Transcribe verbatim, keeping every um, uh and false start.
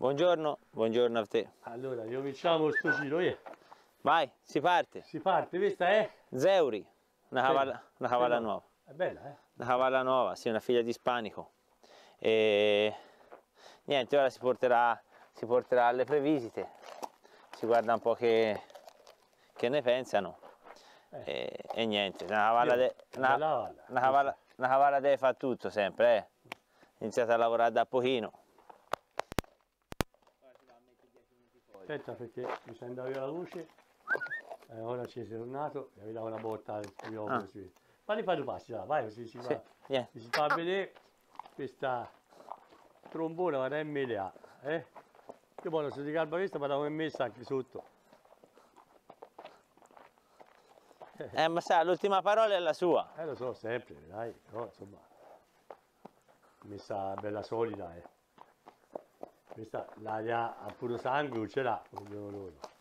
Buongiorno, buongiorno a te. Allora, cominciamo sto giro, eh. Vai, si parte. Si parte, questa è? Zeuri, una cavalla, una cavalla Bella. nuova. È bella, eh? Una cavalla nuova, sì, una figlia di Ispanico. E niente, ora si porterà, si porterà alle previsite, si guarda un po' che, che ne pensano. Eh. E, e niente, una cavalla, de, una, bella cavalla. una, cavalla, una cavalla deve fare tutto sempre, eh. Iniziate a lavorare da pochino. Aspetta perché mi sta andando via la luce, eh, ora ci sei tornato e mi dà una botta al microfono. Ah. Fammi fare due passi, là, vai, così si, Sì, fa, yeah. si fa vedere questa trombona, ma è M L A, eh? Io poi non so di calma questa, ma l'avevo messa anche sotto. Eh, ma sa, l'ultima parola è la sua. Eh lo so, sempre, dai, però insomma, messa bella solida, eh. Questa l'aria a puro sangue non ce l'ha, come dicono loro.